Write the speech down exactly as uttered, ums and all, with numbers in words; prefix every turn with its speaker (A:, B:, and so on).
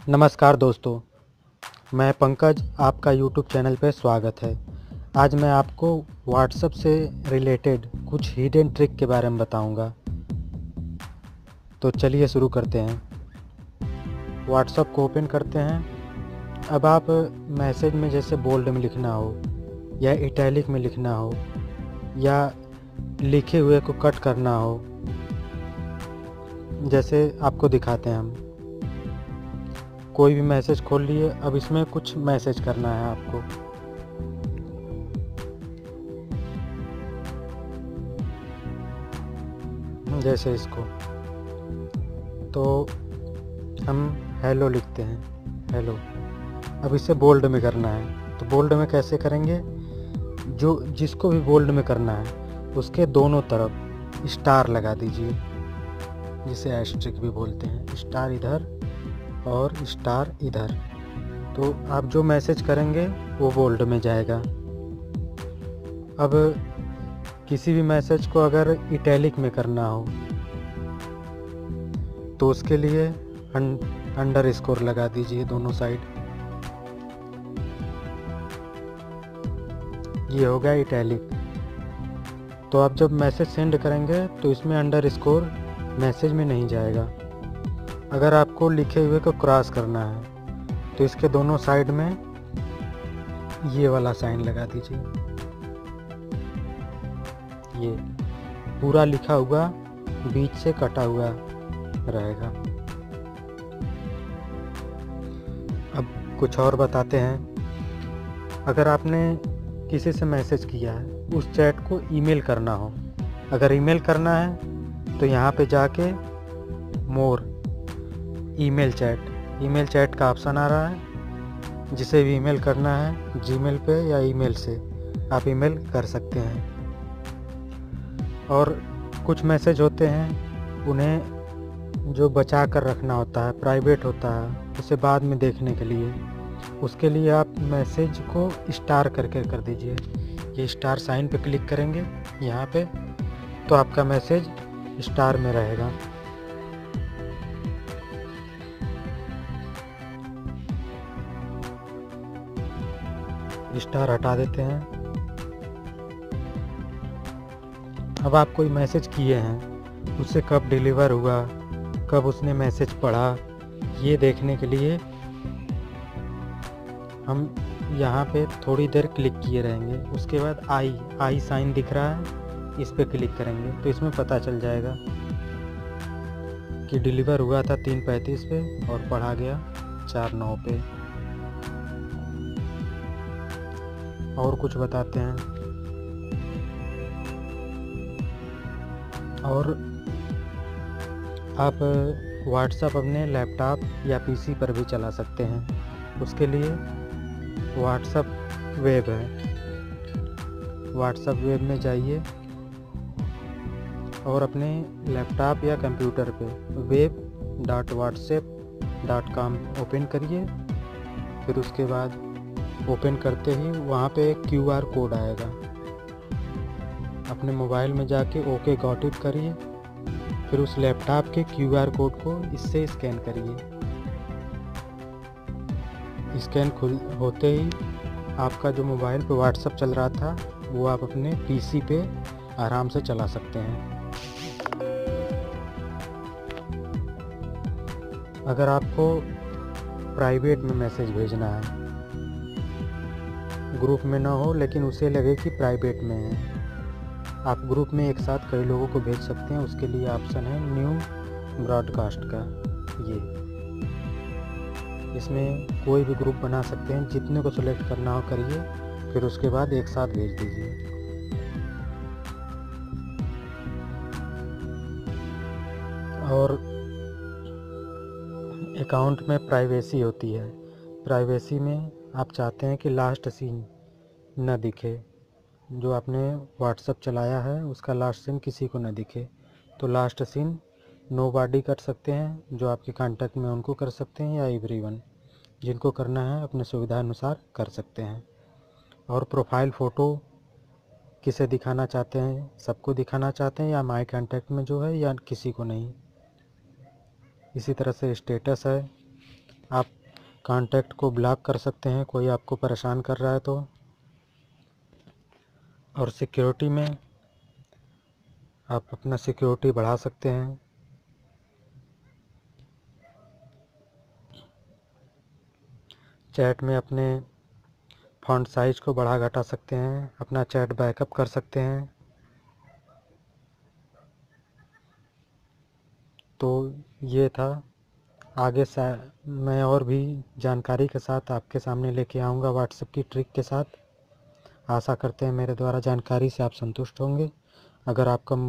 A: नमस्कार दोस्तों, मैं पंकज, आपका यूट्यूब चैनल पे स्वागत है। आज मैं आपको व्हाट्सएप से रिलेटेड कुछ हिडन ट्रिक के बारे में बताऊंगा। तो चलिए शुरू करते हैं। व्हाट्सएप को ओपन करते हैं। अब आप मैसेज में जैसे बोल्ड में लिखना हो या इटैलिक में लिखना हो या लिखे हुए को कट करना हो, जैसे आपको दिखाते हैं हम। कोई भी मैसेज खोल लिए। अब इसमें कुछ मैसेज करना है आपको। जैसे इसको तो हम हेलो लिखते हैं, हेलो। अब इसे बोल्ड में करना है। तो बोल्ड में कैसे करेंगे? जो जिसको भी बोल्ड में करना है उसके दोनों तरफ स्टार लगा दीजिए, जिसे एस्ट्रिक भी बोलते हैं। स्टार इधर और स्टार इधर। तो आप जो मैसेज करेंगे वो बोल्ड में जाएगा। अब किसी भी मैसेज को अगर इटैलिक में करना हो तो उसके लिए अंडर स्कोर लगा दीजिए दोनों साइड। ये हो गया इटैलिक। तो आप जब मैसेज सेंड करेंगे तो इसमें अंडर स्कोर मैसेज में नहीं जाएगा। अगर आपको लिखे हुए को क्रॉस करना है तो इसके दोनों साइड में ये वाला साइन लगा दीजिए। ये पूरा लिखा हुआ बीच से कटा हुआ रहेगा। अब कुछ और बताते हैं। अगर आपने किसी से मैसेज किया है, उस चैट को ईमेल करना हो, अगर ईमेल करना है तो यहाँ पे जाके more email chat, email chat का ऑप्शन आ रहा है। जिसे भी ईमेल करना है जीमेल पे या ईमेल से आप ईमेल कर सकते हैं। और कुछ मैसेज होते हैं उन्हें जो बचा कर रखना होता है, प्राइवेट होता है, उसे बाद में देखने के लिए, उसके लिए आप मैसेज को स्टार करके कर दीजिए। ये स्टार साइन पे क्लिक करेंगे यहाँ पे तो आपका मैसेज स्टार में रहेगा। स्टार हटा देते हैं। अब आप कोई मैसेज किए हैं, उसे कब डिलीवर हुआ, कब उसने मैसेज पढ़ा, ये देखने के लिए हम यहाँ पे थोड़ी देर क्लिक किए रहेंगे। उसके बाद आई आई साइन दिख रहा है, इस पे क्लिक करेंगे तो इसमें पता चल जाएगा कि डिलीवर हुआ था तीन पैंतीस पे और पढ़ा गया चार नौ पे। और कुछ बताते हैं। और आप व्हाट्सएप अपने लैपटॉप या पीसी पर भी चला सकते हैं। उसके लिए व्हाट्सएप वेब है। व्हाट्सएप वेब में जाइए और अपने लैपटॉप या कंप्यूटर पे web dot WhatsApp dot com open करिए। फिर उसके बाद ओपन करते ही वहाँ पे एक क्यू आर कोड आएगा। अपने मोबाइल में जाके ओके गॉट इट करिए। फिर उस लैपटॉप के क्यू आर कोड को इससे स्कैन करिए। स्कैन खुल होते ही आपका जो मोबाइल पे व्हाट्सएप चल रहा था वो आप अपने पीसी पे आराम से चला सकते हैं। अगर आपको प्राइवेट में मैसेज भेजना है, ग्रुप में ना हो लेकिन उसे लगे कि प्राइवेट में है, आप ग्रुप में एक साथ कई लोगों को भेज सकते हैं। उसके लिए ऑप्शन है न्यू ब्रॉडकास्ट का। ये इसमें कोई भी ग्रुप बना सकते हैं, जितने को सिलेक्ट करना हो करिए, फिर उसके बाद एक साथ भेज दीजिए। और अकाउंट में प्राइवेसी होती है। प्राइवेसी में आप चाहते हैं कि लास्ट सीन न दिखे, जो आपने व्हाट्सएप चलाया है उसका लास्ट सीन किसी को न दिखे, तो लास्ट सीन नो बॉडी कर सकते हैं। जो आपके कांटेक्ट में उनको कर सकते हैं या एवरीवन, जिनको करना है अपने सुविधा अनुसार कर सकते हैं। और प्रोफाइल फ़ोटो किसे दिखाना चाहते हैं, सबको दिखाना चाहते हैं या माई कांटेक्ट में जो है, या किसी को नहीं। इसी तरह से स्टेटस है, आप कॉन्टैक्ट को ब्लॉक कर सकते हैं कोई आपको परेशान कर रहा है तो। और सिक्योरिटी में आप अपना सिक्योरिटी बढ़ा सकते हैं। चैट में अपने फ़ॉन्ट साइज को बढ़ा घटा सकते हैं, अपना चैट बैकअप कर सकते हैं। तो ये था, आगे सा मैं और भी जानकारी के साथ आपके सामने लेके आऊँगा व्हाट्सएप की ट्रिक के साथ। आशा करते हैं मेरे द्वारा जानकारी से आप संतुष्ट होंगे। अगर आपका